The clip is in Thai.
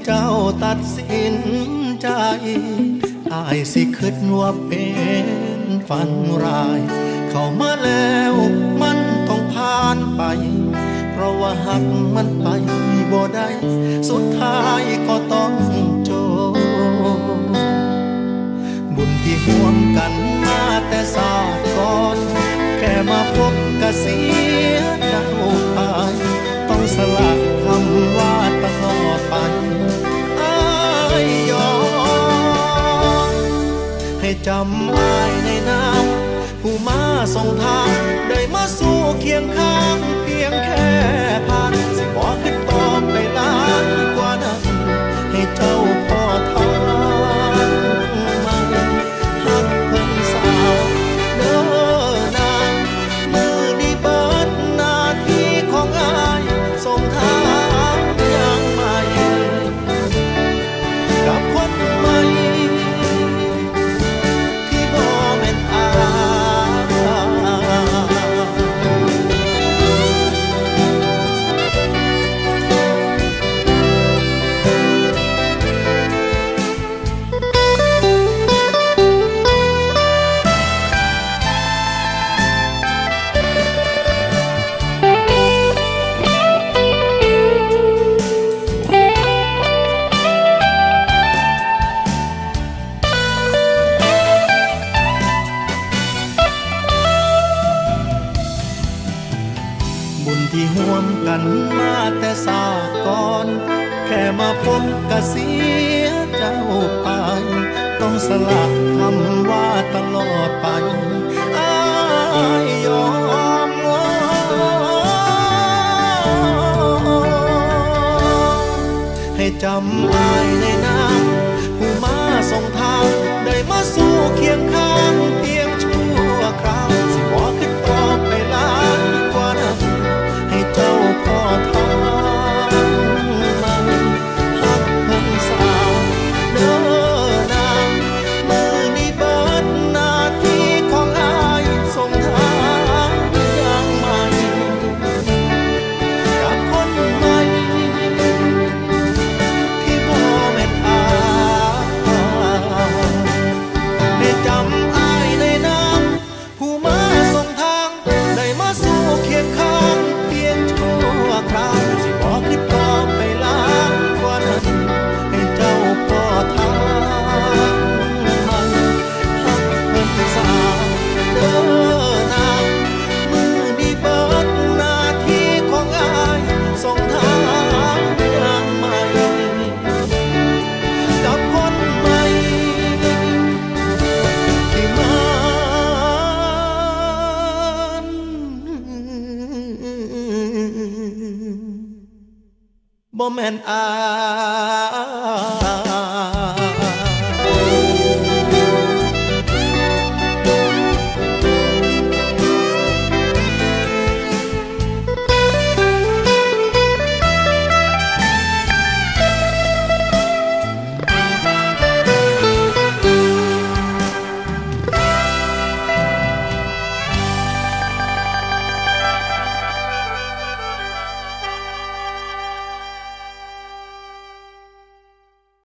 เจ้าตัดสินใจอายสิคิดว่าเป็นฝันร้ายเข้ามาแล้วมันต้องผ่านไปเพราะว่าหักมันไปบ่ได้สุดท้ายก็ต้องจบบุญที่ห่วมกันมาแต่ศาสตร์ก่อนแค่มาพบก็เสียดาวไปต้องสละคำว่าตลอดไปอ้ายยอมให้จำอ้ายในน้ำผู้มาส่งทางได้มาสู้เคียงข้างเพียงแค่ผ่านสิบอกขึ้นต่อไปล้านกว่านั้นให้เจ้าพอทางมาหักเพิ่งสาวเด้อนางมือนี้เบิดหน้าที่ของอ้ายส่งทางยังใหม่กับคนใหม่ที่บ่แม่นอายที่ห่วมกันมาแต่ศาสตร์ก่อนแค่มาพบก็เสียเจ้าไปต้องสละคำว่าตลอดไปอ้ายยอมให้จำอ้ายในน้ำผู้มาส่งทางได้มาสู้เคียงข้างเพียงชั่วคราวสิบอกขึ้นต่อไปล้านกว่านั้นเจ้าพอทางมาหักเพิ่งสาวเด้อนางมือนี้เบิดหน้าที่ของอ้ายส่งทางยังใหม่กับคนใหม่ที่บ่แม่นอายให้จำอ้ายในน้ำผู้มาส่งทางได้มาสู้เคียงข้างคราวสิบอกขึ้นต่อไปล้านกว่านั้นให้เจ้าพอทางมันหักเพิ่นสาวเด้อนางมือนี้เบิดหน้าที่ของอ้ายส่งทางยังใหม่กับคนใหม่ที่บ่แม่นอาย